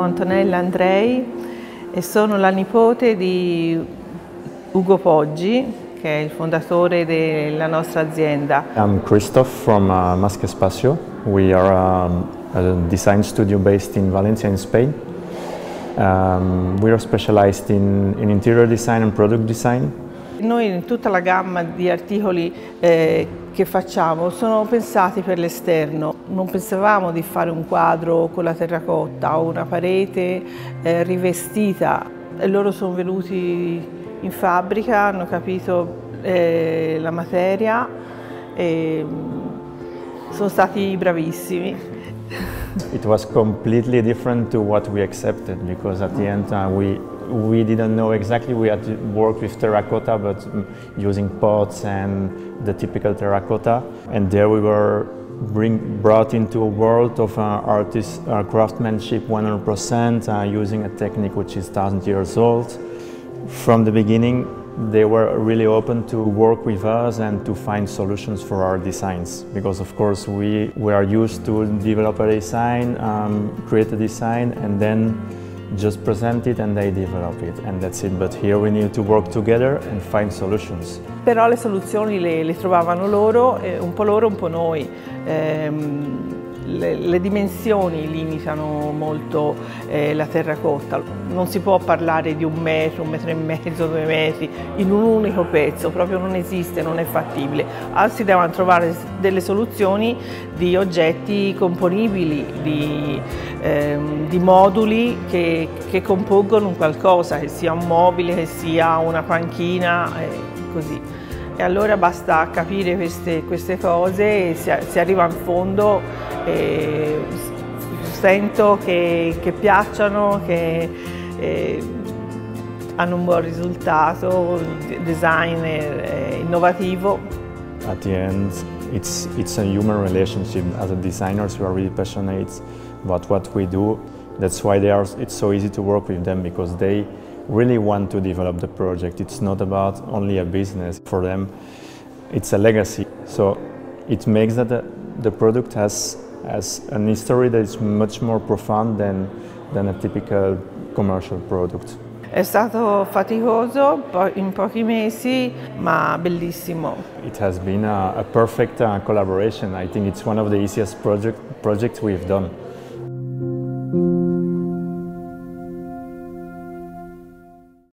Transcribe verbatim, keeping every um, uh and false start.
Antonella Andrei e sono la nipote di Ugo Poggi, che è il fondatore della nostra azienda. I'm Christoph from uh, Masque Espacio. We are um, a design studio based in Valencia in Spain. Um, we are specialized in, in interior design and product design. Noi in tutta la gamma di articoli eh, che facciamo sono pensati per l'esterno. Non pensavamo di fare un quadro con la terracotta o una parete eh, rivestita. E loro sono venuti in fabbrica, hanno capito eh, la materia e sono stati bravissimi. It was completely different to what we accepted, because at the end uh, we we didn't know exactly. We had to work with terracotta, but using pots and the typical terracotta. And there we were bring, brought into a world of uh, artist uh, craftsmanship one hundred percent, uh, using a technique which is thousand years old. From the beginning, they were really open to work with us and to find solutions for our designs, because of course we, we are used to develop a design, um, create a design and then just present it and they develop it, and that's it. But here we need to work together and find solutions. Però le soluzioni le, le trovavano loro, eh, un po' loro, un po' noi. Ehm, le, le dimensioni limitano molto eh, la terracotta. Non si può parlare di un metro, un metro e mezzo, due metri in un unico pezzo, proprio non esiste, non è fattibile. Ah, si devono trovare delle soluzioni di oggetti componibili, di, ehm, di moduli che, che compongono un qualcosa, che sia un mobile, che sia una panchina, eh, così. E allora basta capire queste, queste cose e si, si arriva in fondo e sento che, che piacciono, che eh, hanno un buon risultato, il design è, è innovativo. At the end, it's, it's a human relationship. As a designers, we are really passionate about what we do. That's why they are, it's so easy to work with them, because they really want to develop the project. It's not about only a business. For them, it's a legacy. So it makes that the, the product has, has an history that is much more profound than, than a typical commercial product. È stato faticoso in pochi mesi, ma bellissimo. It has been a, a perfect uh, collaboration. I think it's one of the easiest project, projects we've done.